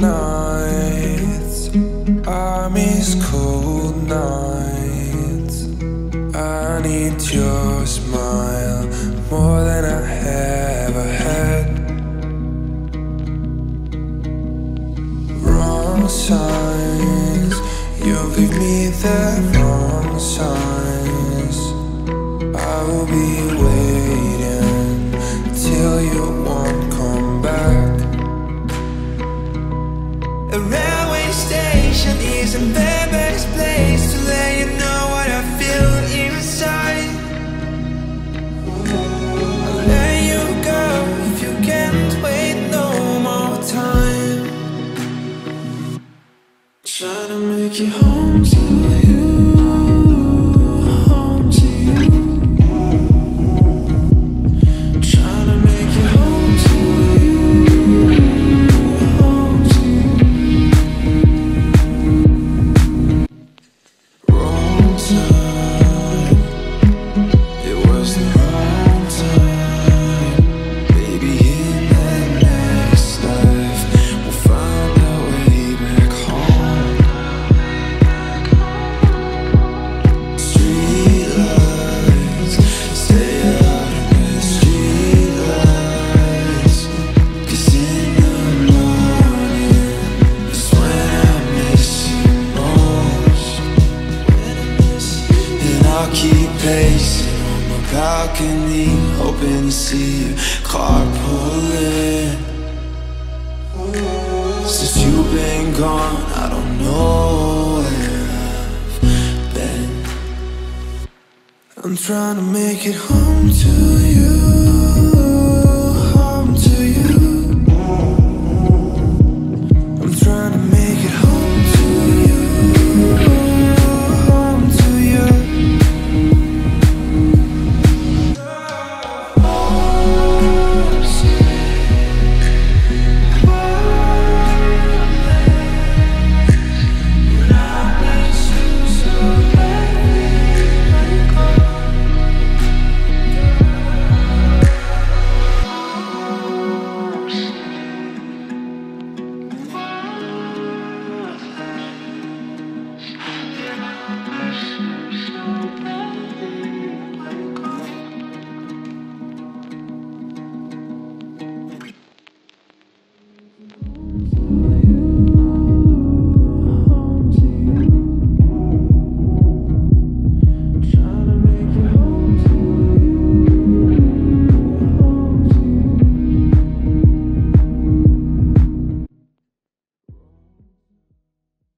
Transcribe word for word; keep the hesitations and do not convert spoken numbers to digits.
nights, I miss cold nights. I need your smile more than I ever had. Wrong signs, you give me the wrong signs. I will be waiting till you won't come back. A railway station isn't the best place to let you know what I feel inside. I'll let you go if you can't wait no more time. Trying to make it home to you, home to you. Trying to make it home to you, home to you. Wrong time, it was the wrong time. Maybe in the next life we'll find our way back home. Street lights, stay out of the street lights. 'Cause in the morning is when I miss you most. And I'll keep pacing on my balcony, hoping to see you carpooling. Since you've been gone, I don't know where I've been. I'm trying to make it home to you.